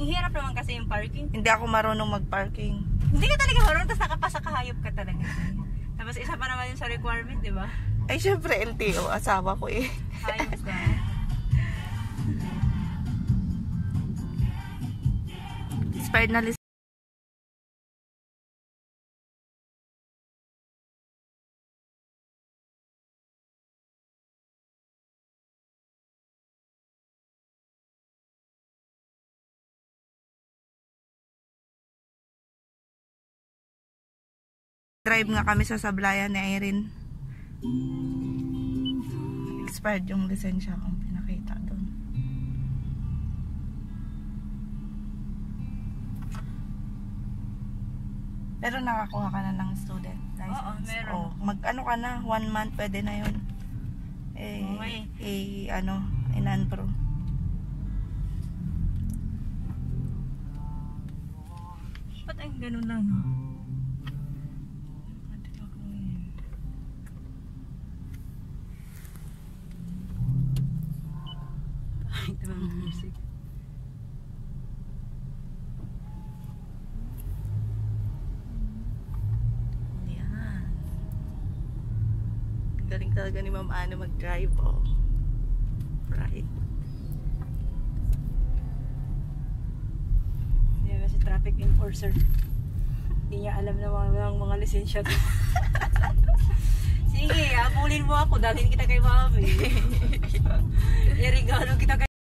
Ang hirap naman kasi yung parking. Hindi ako marunong mag-parking. Hindi ka talaga marunong, tapos nakapasa kahayop ka talaga. Tapos isa pa naman yung sa requirement, di ba? Ay, syempre, LTO. Asawa ko eh. Hayop ka. Expired na list. Drive nga kami sa Sablayan ni Irene. Expired yung lisensya kong pinakita doon. Pero nakakuha ka na ng student license. Oo, meron. Oh, mag-ano ka na, 1 month pwede na yun. Okay. In-unpro. Ba't ang ganun lang, no? Ito ba yung music? Yan. Galing talaga ni Ma'am Ana mag-drive, oh. Right. Hindi ba si traffic enforcer? Hindi niya alam na mga lisensya ko. Sige, habulin mo ako. Dalhin kita kay Mami. I-regalo kita kay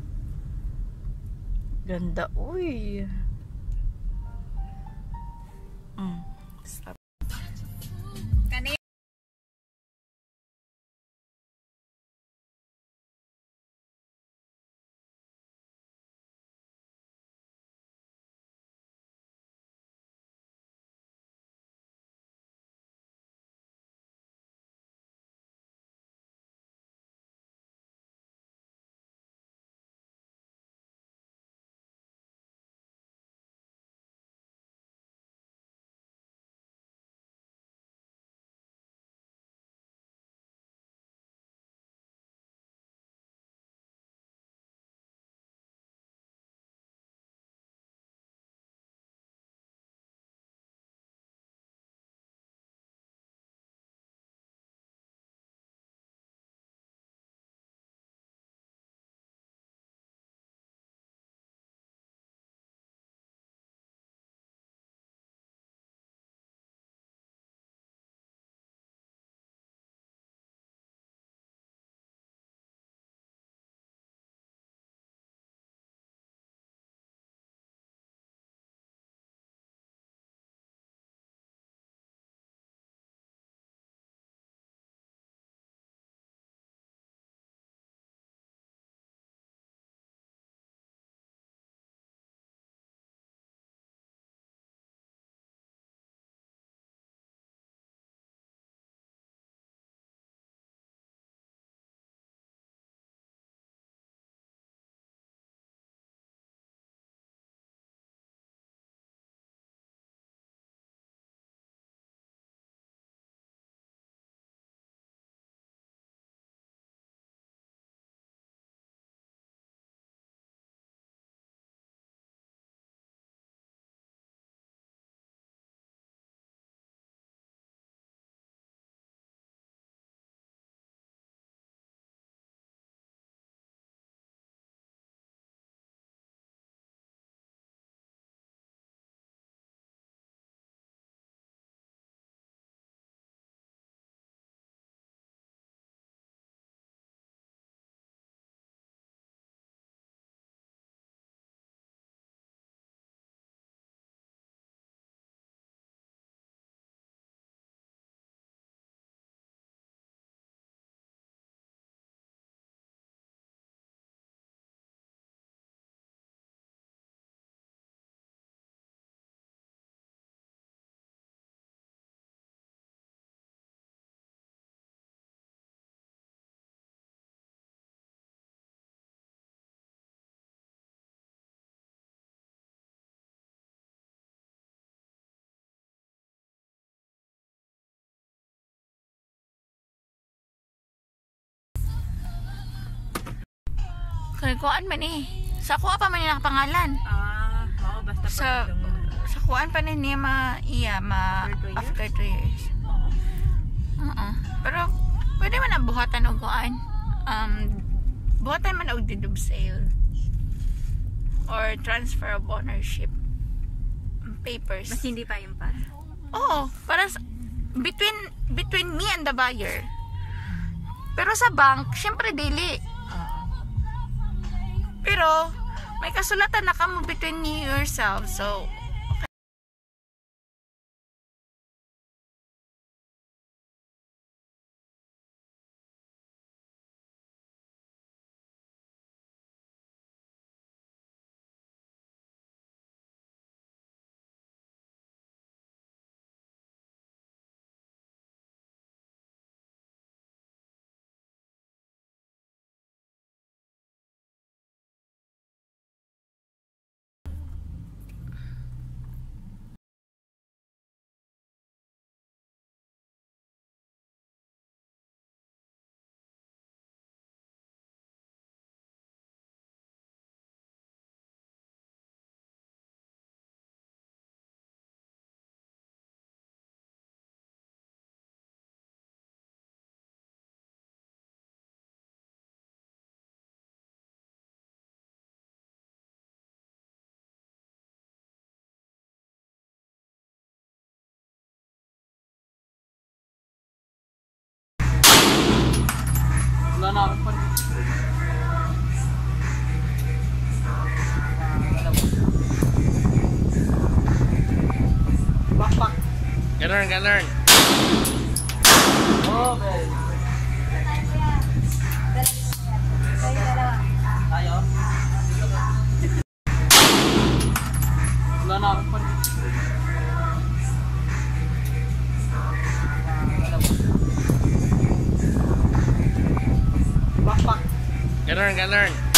Ganda, uy. Stop. Kani Kaya kuan man eh. Sa kuha pa man yung nakapangalan. oo, basta Sa kuan pa ni niya after 2 years. Pero pwede man na buhatan og kuan. Buhatan man og deed of sale or transfer of ownership papers. mas hindi pa yung pan. Oo, para between me and the buyer. Pero sa bank, syempre dili. Pero may kasulatan na kamo between you yourself. So Ganun. Oh, very good. Tayo? Wala na ako pa. Backpack. Ganun.